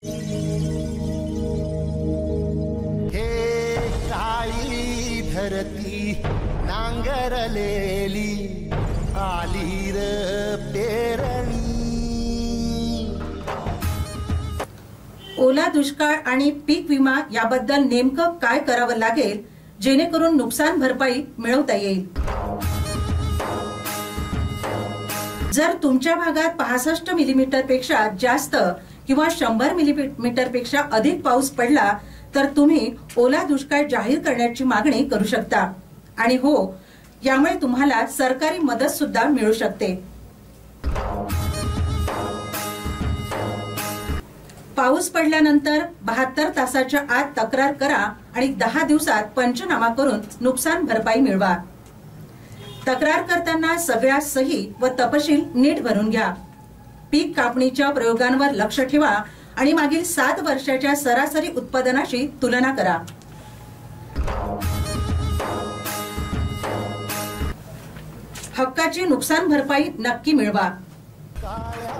हे काळी धरती नांगरलेली आली र पेरणी। ओला दुष्काळ आणि पीक विमा याबद्दल नेमकं काय करावं लागेल जेणेकरून नुकसान भरपाई मिळवता येईल। जर तुमच्या भागात 65 मिलीमीटर पेक्षा जास्त किंवा 100 मिलीमीटर पेक्षा अधिक पाऊस पडला तर तुम्ही ओला दुष्काळ जाहीर करण्याची मागणी करू शकता आणि हो, यामुळे तुम्हाला सरकारी मदत सुद्धा मिळू शकते। पाऊस पडल्यानंतर 72 तासाच्या आत तक्रार करा आणि 10 दिवसात पंचनामा करून नुकसान भरपाई मिळवा। तक्रार करताना सगळ्या सही व तपशील नीट भरून घ्या। पीक कापणीच्या प्रयोगांवर लक्ष ठेवा आणि मागील 7 वर्षाच्या सरासरी उत्पादनाशी तुलना करा। हक्काची नुकसान भरपाई नक्की मिळवा।